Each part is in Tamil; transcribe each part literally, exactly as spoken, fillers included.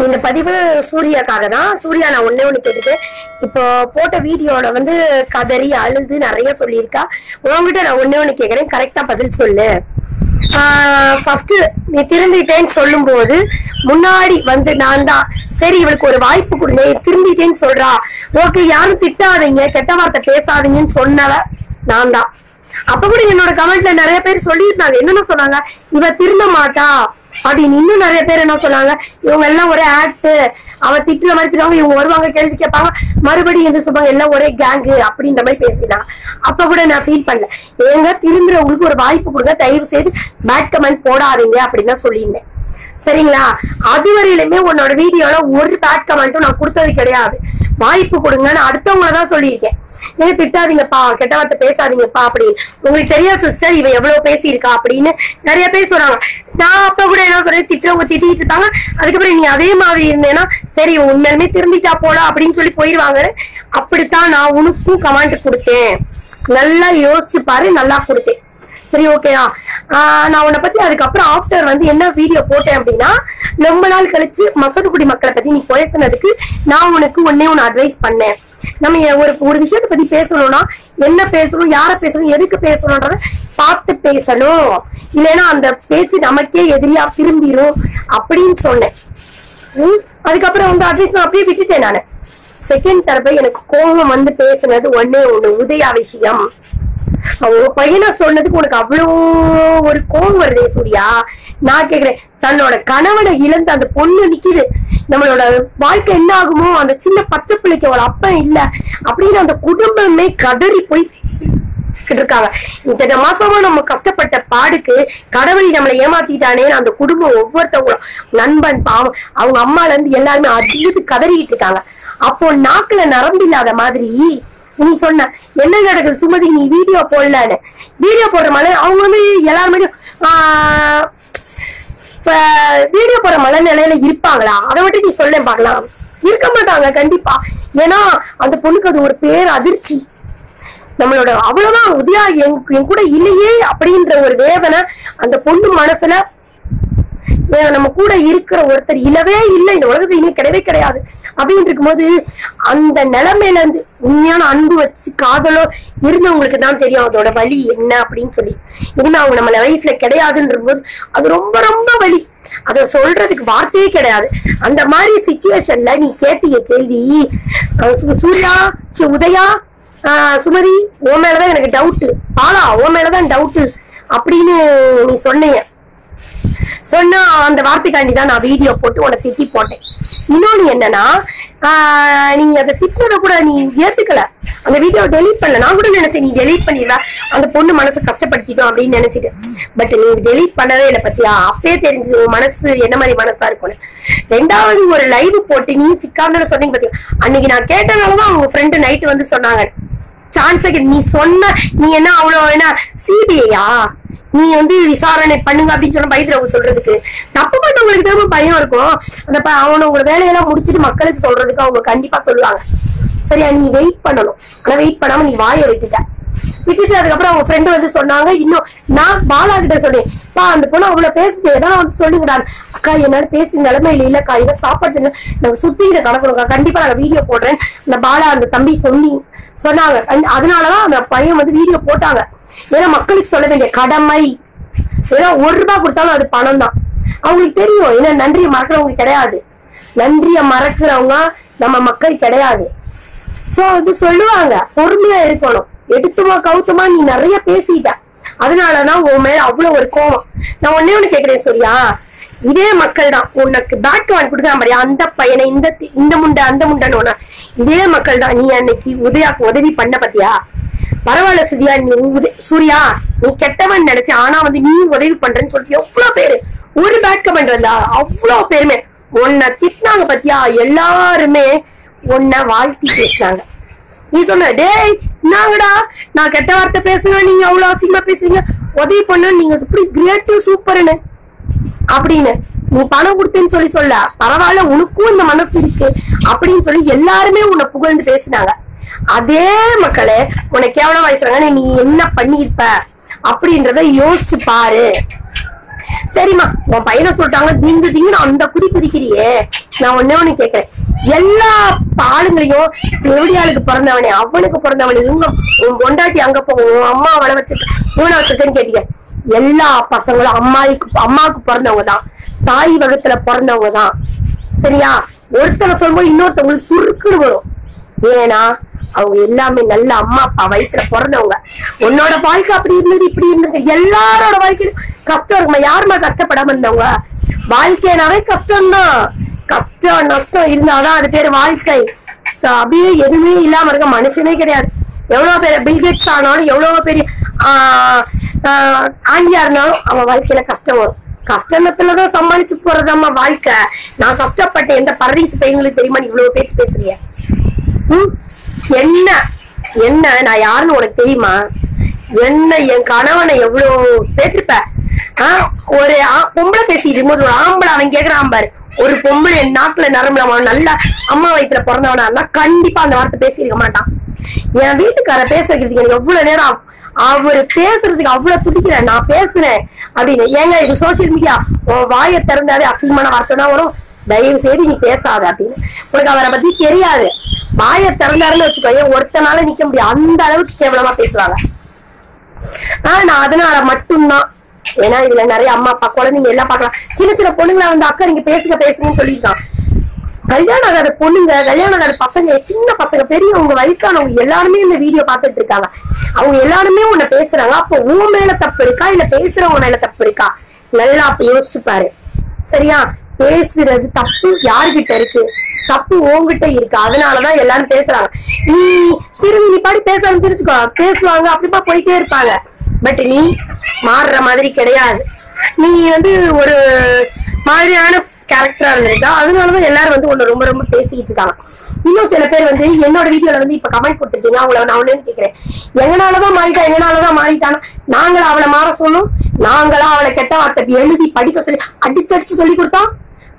இந்த பதிவு சூர்யாக்காக தான். சூர்யா நான் ஒன்னே ஒண்ணு கேட்டுட்டேன். இப்போ போட்ட வீடியோல வந்து கதறி அழுது நிறைய சொல்லியிருக்கா. உங்ககிட்ட நான் ஒன்னே ஒண்ணு கேக்குறேன், கரெக்டா பதில் சொல்லு. ஃபர்ஸ்ட் நீ திரும்பிட்டேன்னு சொல்லும் போது முன்னாடி வந்து நான் தான் சரி இவளுக்கு ஒரு வாய்ப்பு கொடுங்க, திரும்பிட்டேன்னு சொல்றா, ஓகே யாரும் திட்டாதீங்க கெட்ட வார்த்தை பேசாதீங்கன்னு சொன்னவ நான் தான். அப்ப கூட என்னோட கமெண்ட்ல நிறைய பேர் சொல்லியிருந்தாங்க. என்னென்ன சொன்னாங்க, இவ திரும்ப மாட்டா அப்படின்னு. இன்னும் நிறைய பேர் என்ன சொன்னாங்க, இவங்க எல்லாம் ஒரே ஆக்ட், அவ திட்டுற மாதிரி திட்டுவாங்க, இவங்க வருவாங்க கேள்வி கேட்பாங்க, மறுபடியும் எந்த சொல்லுவாங்க எல்லாம் ஒரே கேங்கு அப்படின்ற மாதிரி பேசினாங்க. அப்ப கூட நான் ஃபீல் பண்ணல. ஏங்க திரும்புறவங்களுக்கு ஒரு வாய்ப்பு கொடுங்க, தயவு செய்து பேட் கமெண்ட் போடாதீங்க அப்படின்னு தான் சொல்லியிருந்தேன். சரிங்களா? அதுவரையிலுமே உன்னோட வீடியோல ஒரு பேட் கமெண்ட்டும் நான் கொடுத்தது கிடையாது. வாய்ப்பு கொடுங்கன்னு அடுத்தவங்களதான் சொல்லியிருக்கேன். நீங்க திட்டாதீங்கப்பா, கெட்ட வார்த்தை பேசாதீங்கப்பா அப்படின்னு. உங்களுக்கு தெரியாது சிஸ்டர் இவ எவ்வளவு பேசியிருக்கா அப்படின்னு நிறைய பேர் சொன்னாங்க. நான் அப்ப கூட என்ன சொல்றேன், திட்டவங்க திட்டிட்டு இருக்காங்க. அதுக்கப்புறம் நீ அதே மாதிரி இருந்தேன்னா சரி உண்மையுமே திரும்பிட்டா போல அப்படின்னு சொல்லி போயிருவாங்க. அப்படித்தான் நான் உனக்கும் கமெண்ட் கொடுத்தேன். நல்லா யோசிச்சு பாரு, நல்லா கொடுத்தேன். சரி ஓகேயா? ஆஹ் நான் உன்னை பத்தி அதுக்கப்புறம் ஆஃப்டர் வந்து என்ன வீடியோ போட்டேன் அப்படின்னா, ரொம்ப நாள் கழிச்சு மசதுக்குடி மக்களை பத்தி நீ பேசுனதுக்கு நான் உனக்கு ஒன்னே ஒன்னு அட்வைஸ் பண்ணேன். நம்ம ஒரு ஒரு விஷயத்த பத்தி பேசணும்னா என்ன பேசணும், யார பேசணும், எதுக்கு பேசணும்ன்றத பார்த்து பேசணும், இல்லைன்னா அந்த பேச்சு நமக்கே எதிரியா திரும்பிடும் அப்படின்னு சொன்னேன். உம் அதுக்கப்புறம் வந்து அட்வைஸ் நான் அப்படியே விட்டுட்டேன். நானு செகண்ட் தடவை எனக்கு கோபம் வந்து பேசுனது ஒன்னே ஒண்ணு, உதயா விஷயம். அவங்க பையனை சொன்னதுக்கு உனக்கு அவ்வளோ ஒரு கோபம் வருதே சூர்யா. நான் கேக்குறேன், தன்னோட கணவனை இழந்து அந்த பொண்ணு நிக்குது, நம்மளோட வாழ்க்கை என்ன ஆகுமோ, அந்த சின்ன பச்சை பிள்ளைக்கு அவள் அப்ப இல்ல அப்படின்னு அந்த குடும்பமே கதறி போய் இருக்காங்க. இந்த மாசமா நம்ம கஷ்டப்பட்ட பாடுக்கு கடவுளை நம்மளை ஏமாத்திட்டானே அந்த குடும்பம் ஒவ்வொருத்தவங்களும் நண்பன் பாவம் அவங்க அம்மால இருந்து எல்லாருமே அதிகத்து கதறிட்டு இருக்காங்க. அப்போ நாக்குல நரம்பு இல்லாத மாதிரி நீ சொன்ன என்ன நடக்குது சுமதி, நீ வீடியோ போடலன்னு. வீடியோ போடுற மலை அவங்க வந்து எல்லாருமே ஆஹ் வீடியோ போடுற மனநிலையில இருப்பாங்களா? அதை மட்டும் நீ சொல்ல பாக்கலாம். இருக்க மாட்டாங்க கண்டிப்பா. ஏன்னா அந்த பொண்ணுக்கு அது ஒரு பேர் அதிர்ச்சி. நம்மளோட அவ்வளவுதான் உதயா என் கூட இல்லையே அப்படின்ற ஒரு வேதனை அந்த பொண்ணு மனசுல, நம்ம கூட இருக்கிற ஒருத்தர் இல்லவே இல்லை, இந்த உலகத்துல இனிமே கிடையவே கிடையாது அப்படின்னு இருக்கும்போது அந்த நிலைமையில இருந்து உண்மையான அன்பு வச்சு காதலோ இருந்தவங்களுக்கு தான் தெரியும் அதோட வலி என்ன அப்படின்னு சொல்லி. இனிமே அவங்க நம்ம லைஃப்ல கிடையாதுன்ற போது அது ரொம்ப ரொம்ப வலி. அத சொல்றதுக்கு வார்த்தையே கிடையாது. அந்த மாதிரி சிச்சுவேஷன்ல நீ கேட்டிய கேள்வி, சூர்யா உதயா ஆஹ் சுமதி உன் மேலதான் எனக்கு டவுட்டு, பாலா உன் மேலதான் டவுட்டு அப்படின்னு நீ சொன்னீங்க. சொன்னா அந்த வார்த்தைக்காண்டிதான் நான் வீடியோ போட்டு உன்னை திட்டி போட்டேன். இன்னொன்னு என்னன்னா, ஆஹ் நீ அதை திட்டினத கூட நீ ஏத்துக்கல, அந்த வீடியோ டெலீட் பண்ணல. நான் கூட நினைச்சேன் நீ டெலீட் பண்ணிடுவ, அந்த பொண்ணு மனசு கஷ்டப்படுத்திட்டோம் அப்படின்னு நினைச்சிட்டு. பட் நீ டெலீட் பண்ணவே இல்லை பத்தியா? அப்பயே தெரிஞ்சு உன் மனசு என்ன மாதிரி மனசா இருக்கும்னு. ரெண்டாவது ஒரு லைவ் போட்டு நீ சிக்காந்தன சொன்னீங்க பாத்தியா, அன்னைக்கு நான் கேட்டனாலதான் அவங்க ஃப்ரெண்டு நைட்டு வந்து சொன்னாங்க சான்ஸ் நீ சொன்ன நீ என்ன அவ்வளவு என்ன சிபிஐயா நீ வந்து விசாரணை பண்ணுங்க அப்படின்னு சொன்ன பயத்துல அவங்க சொல்றதுக்கு தப்பு பண்ணவங்களுக்கு திரும்ப பயம் இருக்கும். அந்த அவனை உங்க வேலையெல்லாம் முடிச்சுட்டு மக்களுக்கு சொல்றதுக்கு அவங்க கண்டிப்பா சொல்லுவாங்க. சரியா? நீ வெயிட் பண்ணணும். ஆனா வெயிட் பண்ணாம நீ வாயை விட்டுட்ட. விட்டுட்டு அதுக்கப்புறம் அவங்க ஃப்ரெண்டு வந்து சொன்னாங்க. இன்னும் நான் பாலா கிட்ட சொன்னேன், பா அந்த பொண்ணு அவ்வளவு பேசுது எதாவது வந்து சொல்லிவிடாது. அக்கா என்னால பேசு நிலைமையில இல்லக்கா, இதை சாப்பாடு நாங்க சுத்திக்கிட்ட கலக்கணுக்கா, கண்டிப்பா நாங்க வீடியோ போடுறேன் அந்த பாலா அந்த தம்பி சொல்லி சொன்னாங்க. அதனாலதான் அந்த பையன் வந்து வீடியோ போட்டாங்க. ஏன்னா மக்களுக்கு சொல்ல வேண்டிய கடமை. ஏன்னா ஒரு ரூபாய் கொடுத்தாலும் அது பணம் தான். அவங்களுக்கு தெரியும். ஏன்னா நன்றியை மறக்கிறவங்க கிடையாது, நன்றியை மறக்கிறவங்க நம்ம மக்கள் கிடையாது. சோ இது சொல்லுவாங்க, பொறுமையா இருக்கணும். எடுத்துமா கவுத்துமா நீ நிறைய பேசிட்ட, அதனாலதான் உன் மேல அவ்வளவு ஒரு கோவம். நான் ஒன்னே ஒண்ணு கேக்குறேன் சூர்யா, இதே மக்கள் தான் உனக்கு பேக் வாங்கி கொடுக்குறான் பாரியா, அந்த பையனை இந்த இந்த முண்டை அந்த முண்டைன்னு, இதே மக்கள் தான் நீ அன்னைக்கு உதயாக்கு உதவி பண்ண பத்தியா? பரவாயில்ல சூர்யா, நீ சூர்யா நீ கெட்டவன் நினைச்ச, ஆனா வந்து நீ உதவி பண்றேன்னு சொல்லிட்டு எவ்வளவு பேரு ஒரு பேட் கமெண்ட் வந்தா அவ்வளவு பேருமே உன்னை திட்டினாங்க பத்தியா? எல்லாருமே உன்னை வாழ்த்தி பேசினாங்க. நீ சொன்ன டேய் நாங்கடா நான் கெட்ட வார்த்தை பேசுவேன், நீங்க அவ்வளவு அசிங்கமா பேசுறீங்க, உதவி பண்ண நீங்க இப்படி கிரேட் சூப்பர்னு அப்படின்னு. நீ பணம் கொடுத்தேன்னு சொல்லி சொல்ல பரவாயில்ல, உனக்கும் இந்த மனசு இருக்கு அப்படின்னு சொல்லி எல்லாருமே உன்னை புகழ்ந்து பேசினாங்க. அதே மக்களே உனக்கு கேவலம் வயசுறாங்க, நீ என்ன பண்ணிருப்ப அப்படின்றத யோசிச்சு பாரு. சரிம்மா உன் பையனை சொல்லிட்டாங்க திங்கு திங்குன்னு அந்த குதி குதிக்கிறியே. நான் ஒன்னே ஒண்ணு கேக்குறேன், எல்லா ஆளுங்களையும் தேவடியாளுக்கு பிறந்தவனே அவனுக்கு பிறந்தவனே இவங்க உன் பொண்டாட்டி அங்க போகும் அம்மா அவளை வச்சிருக்க இவனை வச்சிருக்கேன்னு கேட்டீங்க. எல்லா பசங்களும் அம்மாவுக்கு அம்மாவுக்கு பிறந்தவங்க தான், தாய் வகத்துல பிறந்தவங்க தான். சரியா? ஒருத்தனை சொல்லும்போது இன்னொருத்தவங்களுக்கு சுருக்குன்னு வரும். ஏன்னா அவங்க எல்லாமே நல்ல அம்மா அப்பா வயிற்றுல பிறந்தவங்க. உன்னோட வாழ்க்கை அப்படி இருந்தது இப்படி இருந்தது, எல்லாரோட வாழ்க்கையிலும் கஷ்டம் இருக்குமா? யாருமா கஷ்டப்படாம இருந்தவங்க? வாழ்க்கைனாவே கஷ்டம்தான். கஷ்டம் நஷ்டம் இருந்தாதான் அது பேரு வாழ்க்கை. அப்படியே எதுவுமே இல்லாம இருக்க மனுஷனே கிடையாது. எவ்வளவு பேர் பில்கேட்ஸ் ஆனாலும் எவ்வளவு பெரிய ஆஹ் ஆஹ் ஆண்டியா இருந்தாலும் அவன் வாழ்க்கையில கஷ்டம் வரும். கஷ்டத்துலதான் சமாளிச்சு போறதாம்மா வாழ்க்கை. நான் கஷ்டப்பட்டேன் எந்த பரதீசு பையங்களுக்கு தெரியுமா? நீ இவ்வளவு பேச்சு பேசுறிய. உம் என்ன என்ன நான் யாருன்னு உனக்கு தெரியுமா? என்ன என் கணவனை எவ்வளவு பேட்டிருப்ப? ஆஹ் ஒரு பொம்பளை பேசிட்டு ஒரு ஆம்பளை அவன் கேக்குறான் பாரு, ஒரு பொம்பளை நாட்டுல நரம்புல நல்ல அம்மா வயிற்றுல பிறந்தவனா கண்டிப்பா அந்த வார்த்தை பேசியிருக்க மாட்டான். என் வீட்டுக்கார பேச வைக்கிறதுக்கு எனக்கு எவ்வளவு நேரம் அவரு பேசுறதுக்கு அவ்வளவு துடிக்கிறேன். நான் பேசுறேன் அப்படின்னு. ஏங்க இது சோசியல் மீடியா, உன் வாயை திறந்தாவே அசிங்கமான வார்த்தை தான் வரும், தயவு செய்து நீ பேசாத அப்படின்னு. உனக்கு அவரை பத்தி தெரியாது. வாயை திறந்தாருன்னு வச்சுக்கோங்க, ஒருத்தனால நிக்க முடியாது, அந்த அளவுக்கு கேவலமா பேசுவாங்க. ஆஹ் நான் அதனால மட்டும்தான், ஏன்னா இதுல நிறைய அம்மா அப்பா குழந்தைங்க எல்லாம் பாக்கலாம். சின்ன சின்ன பொண்ணுங்களை வந்து அக்கா நீங்க பேசுங்க பேசுங்கன்னு சொல்லியிருக்கான். கல்யாணம் ஆகாத பொண்ணுங்க, கல்யாணம் ஆகாத பசங்க, சின்ன பசங்க, பெரியவங்க, வயசானவங்க எல்லாருமே இந்த வீடியோ பார்த்துட்டு இருக்காங்க. அவங்க எல்லாருமே உன்னை பேசுறாங்க. அப்போ உன் மேல தப்பு இருக்கா இல்ல பேசுறவங்க மேல தப்பு இருக்கா? நல்லா யோசிச்சு பாரு. சரியா? பேசுறது தப்பு யாருகிட்ட இருக்கு? தப்பு உங்ககிட்ட இருக்கு. அதனாலதான் எல்லாரும் பேசுறாங்க. நீ திரும்பி நீ பாடி பேச ஆரம்பிச்சிருச்சுக்கோ, பேசுவாங்க அப்படிப்பா போயிட்டே இருப்பாங்க. பட் நீ மாறுற மாதிரி கிடையாது. நீ வந்து ஒரு மாதிரியான கேரக்டரா இருந்திருக்கா. அதனாலதான் எல்லாரும் வந்து உன்னை ரொம்ப ரொம்ப பேசிக்கிட்டு இருக்காங்க. இன்னும் சில பேர் வந்து என்னோட வீடியோல வந்து இப்ப கமெண்ட் கொடுத்துட்டீங்க, அவங்கள நான் ஒண்ணு கேட்கிறேன், எங்கனாலதான் மாறிட்டா எங்கனாலதான் மாறிட்டானா? நாங்களா அவளை மாற சொன்னோம்? நாங்களா அவளை கெட்ட வார்த்தை எழுதி படிக்க சொல்லி அடிச்சு அடிச்சு சொல்லி கொடுத்தோம்?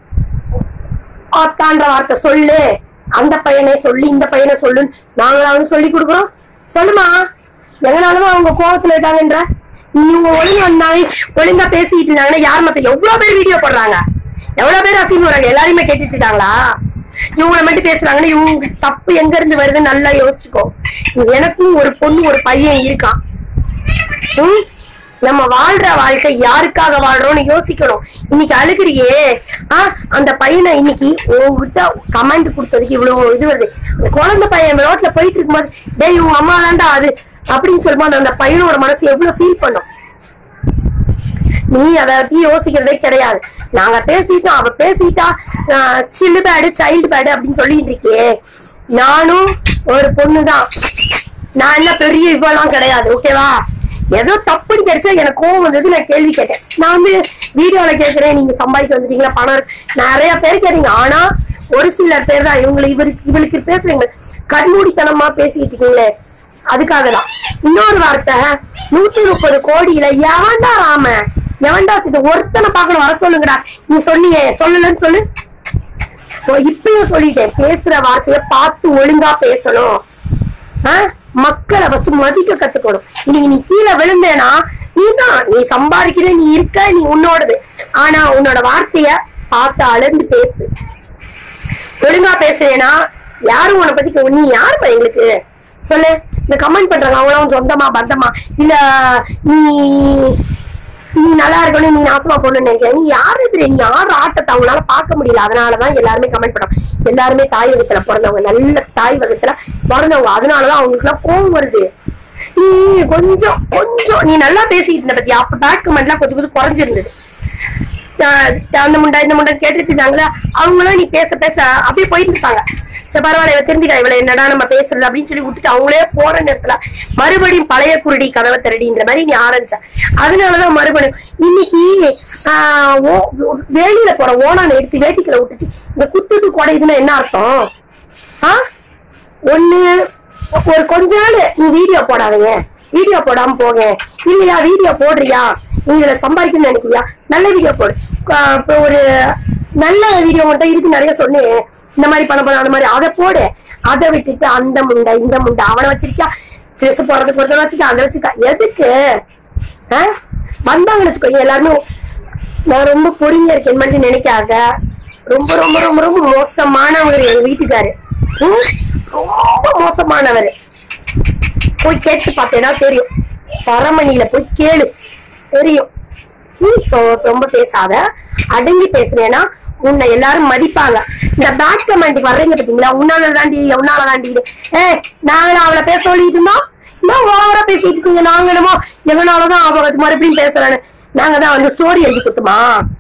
ஆத்தான்ற வார்த்தை சொல்லு, அந்த பையனை சொல்லு, இந்த பையனை சொல்லு, நாங்களா வந்து சொல்லி கொடுக்குறோம்? சொல்லுமா, எங்கனாலதான் அவங்க கோபத்துல இருக்காங்கன்ற? இவங்க ஒழுங்கா வந்தாங்க ஒழுங்கா பேசிட்டு இருந்தாங்கன்னா யார் மத்த எவ்வளவு பேர் வீடியோ போடுறாங்க, எவ்வளவு பேர் அசிங்க போறாங்க, எல்லாருமே கேட்டுட்டு இருக்காங்களா? இவங்களை மட்டும் பேசுறாங்கன்னா இவங்க தப்பு எங்க இருந்து வருதுன்னு நல்லா யோசிச்சுக்கோ. எனக்கும் ஒரு பொண்ணு ஒரு பையன் இருக்கான். உம் நம்ம வாழ்ற வாழ்க்கை யாருக்காக வாழ்றோம்னு யோசிக்கணும். இன்னைக்கு அழுகிறியே, ஆஹ் அந்த பையனை இன்னைக்கு உங்ககிட்ட கமெண்ட் கொடுத்ததுக்கு இவ்வளவு இது வருது. குழந்தை பையன் ரோட்ல போயிட்டு இருக்கும்போது டேய் உங்க அம்மா தான்டா அது அப்படின்னு சொல்லும்போது அந்த பையனோட மனசு எவ்வளவு ஃபீல் பண்ணும்? நீ அதை பத்தி யோசிக்கிறதே கிடையாது. நாங்க பேசிட்டோம், அவ பேசிட்டா சில்லு பேடு சைல்டு பேடு அப்படின்னு சொல்லிட்டு இருக்கே. நானும் ஒரு பொண்ணுதான், நான் என்ன பெரிய இவ்வளவு கிடையாது. ஓகேவா? ஏதோ தப்புன்னு கிடைச்சா எனக்கு கோவம் வந்தது, நான் கேள்வி கேட்டேன். நான் வந்து வீடியோல கேட்கிறேன், நீங்க சம்பாதிக்க வந்துட்டீங்களா, பணம் நிறைய பேர் கேட்டீங்க. ஆனா ஒரு சில பேர் தான் இவங்களை இவருக்கு இவளுக்கு பேசுறீங்க, கண்மூடித்தனமா பேசிக்கிட்டு இருக்கீங்களே, அதுக்காக தான். இன்னொரு வார்த்தை, நூத்தி முப்பது கோடியில எவன்டா ராம, எவன்டா இது ஒருத்தனை பார்க்கணும் வர சொல்லுங்கடா. நீ சொன்னியே, சொல்லலன்னு சொல்லு. இப்பயும் சொல்லிட்டேன், பேசுற வார்த்தைய பார்த்து ஒழுங்கா பேசணும். ஆஹ் மக்களை ஃபர்ஸ்ட் மதிக்க கத்துக்கணும். இன்னைக்கு நீ கீழே விழுந்தேனா நீதான், நீ சம்பாதிக்கிற, நீ இருக்க, நீ உன்னோடது. ஆனா உன்னோட வார்த்தைய பார்த்து அளந்து பேசு. ஒழுங்கா பேசுறேனா யாரும் உன்னை பத்தி, நீ யாருப்பா எங்களுக்கு சொல்லு? இந்த கமெண்ட் பண்றாங்க அவங்களாம் சொந்தமா பந்தமா இல்ல நீ நீ நல்லா இருக்கணும், நீ நாசமா போடணும்னு நினைக்கிற. நீ யாரு தெரியும்? நீ யாரு ஆட்டத்தை அவங்களால பார்க்க முடியல. அதனாலதான் எல்லாருமே கமெண்ட் பண்றாங்க. எல்லாருமே தாய் வகத்துல பிறந்தவங்க, நல்ல தாய் வகத்துல பிறந்தவங்க. அதனாலதான் அவங்களுக்கு எல்லாம் கோவம் வருது. நீ கொஞ்சம் கொஞ்சம் நீ நல்லா பேசிட்டு இருந்த பத்தியா, அப்ப பேக் கமெண்ட் எல்லாம் கொஞ்சம் கொஞ்சம் குறைஞ்சிருந்தது. அந்த முண்டா இந்த முண்டா கேட்டுட்டு இருந்தாங்களா, அவங்களும் நீ பேச பேச அப்படியே போயிட்டு இருப்பாங்க. சரி பரவாயில்ல, இவ தெரிஞ்சுக்கா இவளை என்னடா நம்ம பேசுறது அப்படின்னு சொல்லி விட்டுட்டு அவங்களே போற நேரத்துல மறுபடியும் பழைய குருடி கதவை திரடின்ற மாதிரி நீ ஆரம்பிச்ச. அதனாலதான் மறுபடியும் இன்னைக்கு ஆஹ் வேலியில போற ஓனான எடுத்து வேட்டிக்கல விட்டுட்டு இந்த குத்துட்டு குடையுதுன்னா என்ன அர்த்தம்? ஆஹ் ஒண்ணு ஒரு கொஞ்ச நாள் நீ வீடியோ போடாதீங்க, வீடியோ போடாம போங்க. இல்லையா வீடியோ போடுறியா, நீ இதுல சம்பாதிக்கணும்னு நினைக்கிறியா, நல்ல வீடியோ போடு. இப்போ ஒரு நல்ல வீடியோ மட்டும் இருக்கு நிறைய சொன்னேன், இந்த மாதிரி பண்ண போன அந்த மாதிரி அதை போடு. அதை விட்டுட்டு அந்த முண்டை இந்த முண்டை அவனை வச்சிருக்கியா, ட்ரெஸ் போறதுக்கு ஒருத்தர் வச்சுக்கா, அதை வச்சுக்கா. எதுக்கு? ஆஹ் வந்தாங்கன்னு வச்சுக்கோ எல்லாருமே நான் ரொம்ப பொறுமையா இருக்கேன் மட்டும் நினைக்காத. ரொம்ப ரொம்ப ரொம்ப ரொம்ப மோசமானவர் எங்க வீட்டுக்காரு. ரொம்ப மோசமானவர். போய் கேட்டு பார்த்தேன்னா தெரியும். பரமணியில போய் கேளு தெரியும். ரொம்ப பேசாத, அடங்கி பேசுறேன்னா உன்னை எல்லாரும் மதிப்பாங்க. இந்த பேட் கமெண்ட் வர்றீங்க பாத்தீங்களா, உன்னால தாண்டி உன்னால தாண்டி ஏ நாங்களும் அவளை பேச சொல்லிட்டு இருந்தோம், ஓவரா பேசிட்டு இருக்கீங்க. நாங்க என்னமோ எவனாலதான் அவ மறுபடியும் பேசுறான்னு நாங்க தான் வந்து ஸ்டோரி எழுதி கொடுத்துமா?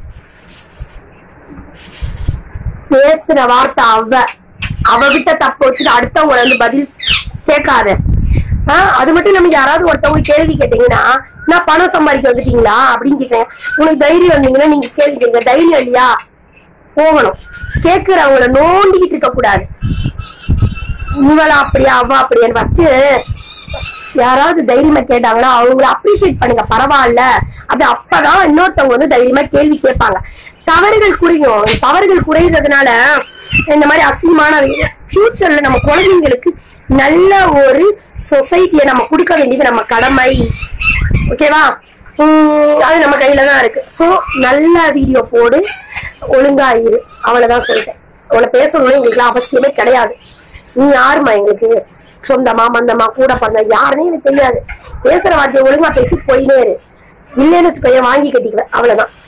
பேசுற வார்த்தை அவ அவ விட்ட தப்பு வச்சுட்டு அடுத்தவங்க வந்து பதில் கேட்காத. ஆஹ் அது மட்டும் நம்ம யாராவது ஒருத்தவங்க கேள்வி கேட்டீங்கன்னா, நான் பணம் சம்பாதிக்க வந்துட்டீங்களா அப்படின்னு கேட்கிறேன். உனக்கு தைரியம் வந்தீங்கன்னா நீங்க கேள்வி கேட்க. தைரியம் இல்லையா போகணும். கேட்கிறவங்கள நோண்டிக்கிட்டு இருக்க கூடாது. இவளா அப்படியா அவ அப்படியான்னு ஃபர்ஸ்ட் யாராவது தைரியமா கேட்டாங்கன்னா அவங்கள அப்ரிஷியேட் பண்ணுங்க. பரவாயில்ல அது அப்பதான் இன்னொருத்தவங்க வந்து தைரியமா கேள்வி கேட்பாங்க. தவறுகள் குறையும். தவறுகள் குறைகிறதுனால இந்த மாதிரி அசிங்கமான ஃபியூச்சர்ல நம்ம குழந்தைங்களுக்கு நல்ல ஒரு சொசைட்டியை நம்ம கொடுக்க வேண்டியது நம்ம கடமை. ஓகேவா? உம் அது நம்ம கையில தான் இருக்கு. சோ நல்ல வீடியோ போடு, ஒழுங்கா இரு. அவ்வளவுதான் சொல்லிட்டேன். அவளை பேசணும்னு எங்களுக்கு அவசியமே கிடையாது. நீ யாருமா எங்களுக்கு? சொந்தமா மந்தமா கூட பண்ண யாருன்னே எனக்கு தெரியாது. பேசுற வார்த்தையை ஒழுங்கா பேசி போயினே இரு. இல்லைன்னு வச்சுக்கோ வாங்கி கட்டிக்குவேன். அவ்வளவுதான்.